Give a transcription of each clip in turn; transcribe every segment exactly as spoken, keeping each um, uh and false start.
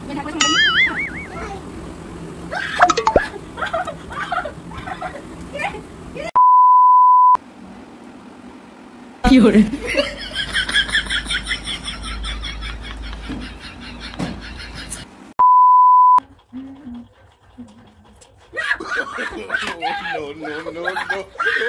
কি হরে no, no, no, no.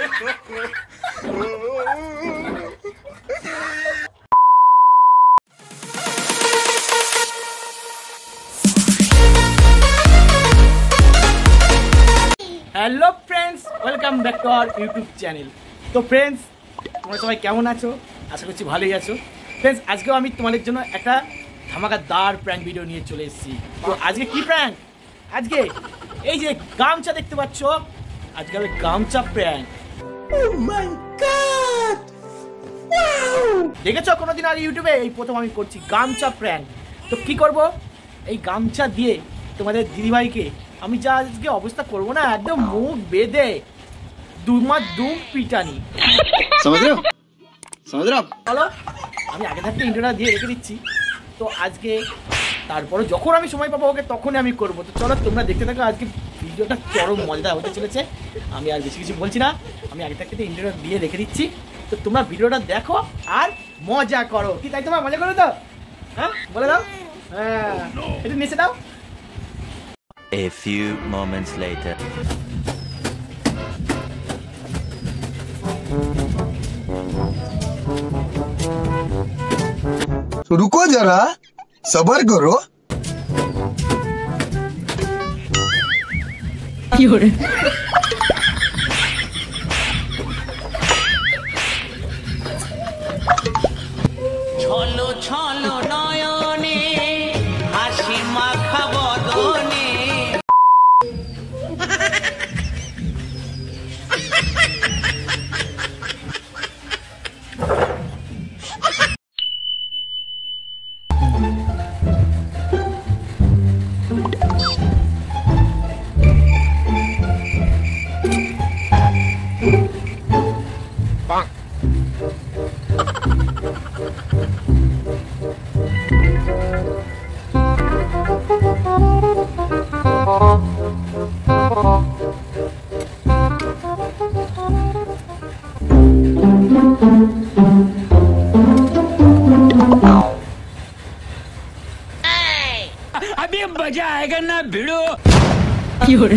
Hello friends, welcome back to our YouTube channel. তো friends, তোমরা সবাই কেমন আছো? আশা করছি ভালোই আছো। ফ্রেন্ডস, আজকেও আমি তোমাদের জন্য একটা ধামাকাদার প্র্যাঙ্ক ভিডিও নিয়ে চলে এসেছি। তো আজকে কি প্র্যাঙ্ক? আজকে এই যে গামছা দেখতে পাচ্ছ, আজকে হবে গামছা prank. Oh my God! Wow! দেখেছো কোনোদিন আর ইউটিউবে? এই প্রথম আমি করছি গামছা প্র্যাঙ্ক। তো কি করব, এই গামছা দিয়ে তোমাদের দিদিভাইকে আমি যা আজকে অবস্থা করবো না, একদম মুখ বেঁধে দুমার দুম পিটানি। সমুদ্র সমুদ্র চলো, আমি আগে থাকতে ইন্টারভিউ দিয়ে রেখে দিচ্ছি। তো আজকে তারপরে যখন আমি সময় পাবো ওকে তখনই আমি করবো। তো চলো তোমরা দেখতে থাকো, আজকে ভিডিওটা চরম মজাদার হতে চলেছে। আমি আর বেশি কিছু বলছি না, আমি আগে থাকতে ইন্টারভিউ দিয়ে রেখে দিচ্ছি। তো তোমরা ভিডিওটা দেখো আর মজা করো। কি তাই তোমরা মজা করো তো? হ্যাঁ বলে দাও, হ্যাঁ একটু নেচে দাও। A few moments later. तो रुको जरा, सबर करो। ছলো ছলো নয়নে হাসি মাখা বদনে अभी मजा आएगा ना भिड़ो। কি হরে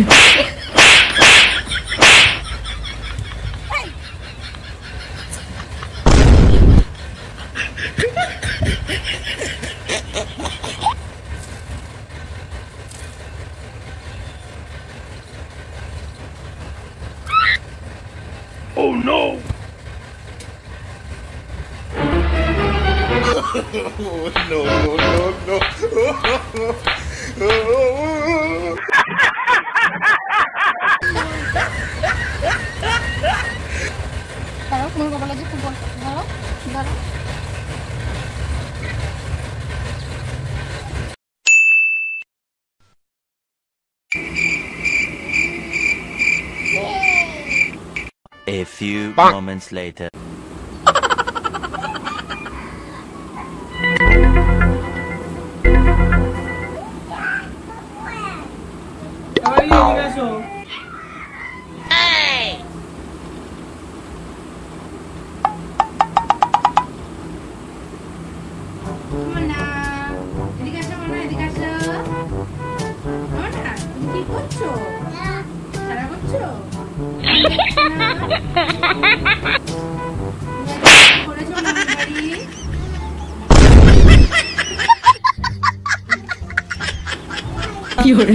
Oh no! no, no, no, no. Taruh dulu apa lagi kumpul. Taruh, taruh. A few moments later. Mana? Edik asal mana? Edik asal. Mana? Ini kucu. Cara kucu. Boleh coba dari. কি হরে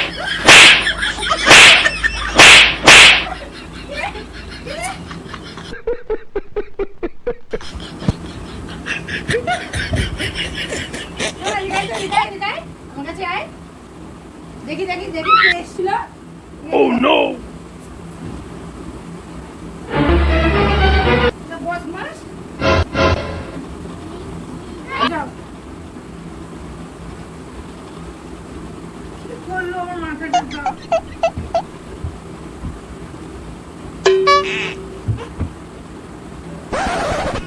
দেখি দেখি দেখি কে এসেছিল। Oh no! বদমাস যাও কি করলো আমার মাথাটা যাও।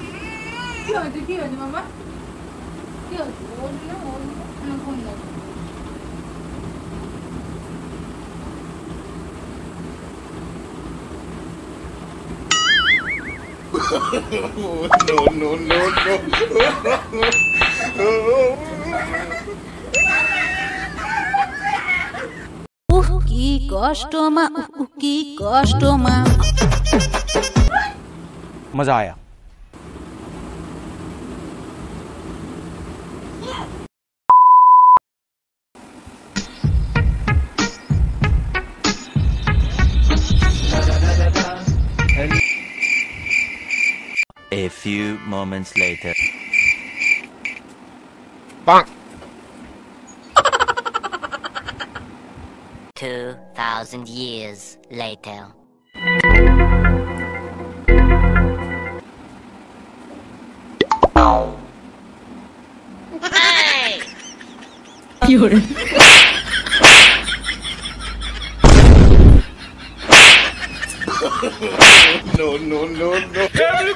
কি হয়েছে কি হয়েছে বাবা? কি হয়েছে? ওর না ওর না ফোন দাও। no, no, no, no. উহ কি কষ্ট মা, উহ কি কষ্ট মা। मजा आया। A few moments later. Two thousand years later. No, no, no, no.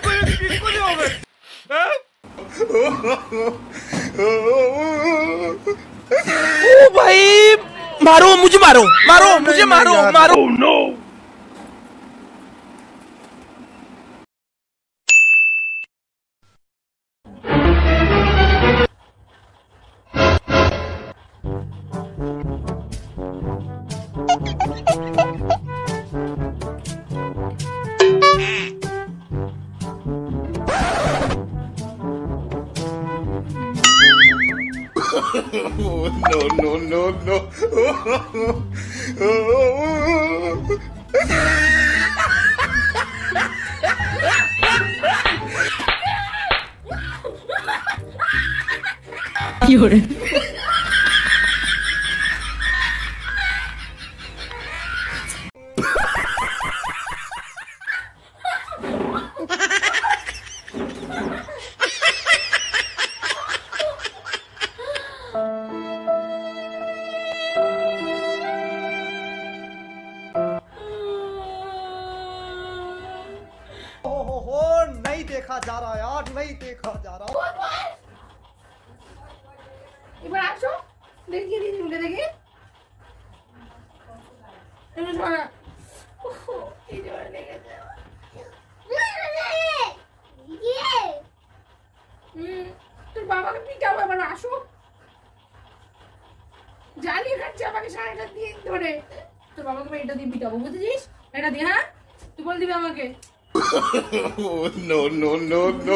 ओ भाई मारो मुझे मारो मारो मुझे मारो मारो। Oh no. No, no, no, no. नहीं देखा जा रहा यार, नहीं देखा जा रहा। এবার আসো দেখি দিদি উঠে দেখি এবার শোনা এই যে ওরা লেগেছে হুম তোর বাবাকে পিটাবো এবার আসো জ্বালিয়ে খাচ্ছে আমাকে সারাটা দিন ধরে তোর বাবাকে এটা দিয়ে পিটাবো বুঝেছিস এটা দিয়ে হ্যাঁ তুই বল দিবি আমাকে No, no, no, no.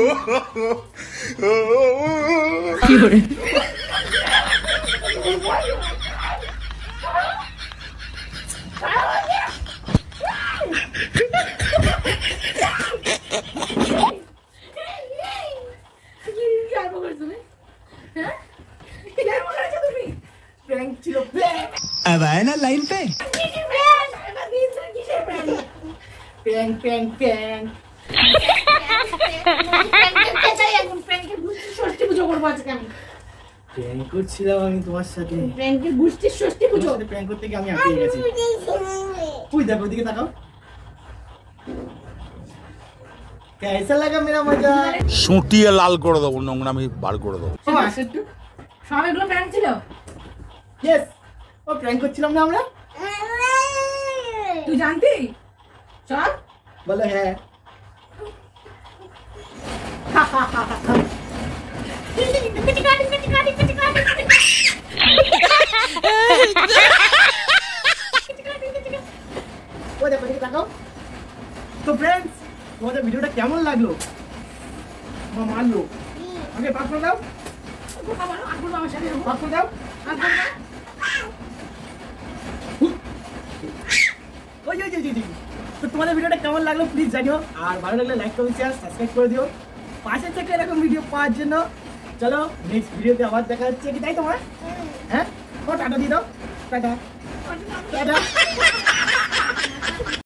अब आए ना लाइन पे। প্যাং প্যাং প্যাং ষষ্ঠী পুজো করবো আজকে আমি প্যাং করছিলাম আমি তোমার সাথে প্র্যাঙ্কের গোষ্ঠীর ষষ্ঠী পুজো প্যাং করতে গিয়ে আমি হাঁপিয়ে গেছি তুই দেখো ওদিকে তাকাও कैसा लगा मेरा मजा সুটিয়ে লাল করে দেবো নোংরামি বার করে দেবো। সব এগুলো প্র্যাঙ্ক ছিল यस ও প্র্যাঙ্ক করছিলাম না আমরা তুই জানতি সব বলো হ্যাঁ ও দেখো দেখো তাকাও তো फ्रेंड्स তোমাদের ভিডিওটা কেমন লাগলো মা মারলো আগে পাস করে দাও আগুন আমার সাথে পাস করে দাও আগুন ওই ওই ওই ওই তো তোমাদের ভিডিওটা কেমন লাগলো প্লিজ জানিও আর ভালো লাগলে লাইক কমেন্ট শেয়ার সাবস্ক্রাইব করে দিও পাশে থেকে এরকম ভিডিও পাওয়ার জন্য চলো নেক্সট ভিডিওতে আবার দেখা হচ্ছে কি তাই তোমার হ্যাঁ ও টাটা দিয়ে দাও টাটা টাটা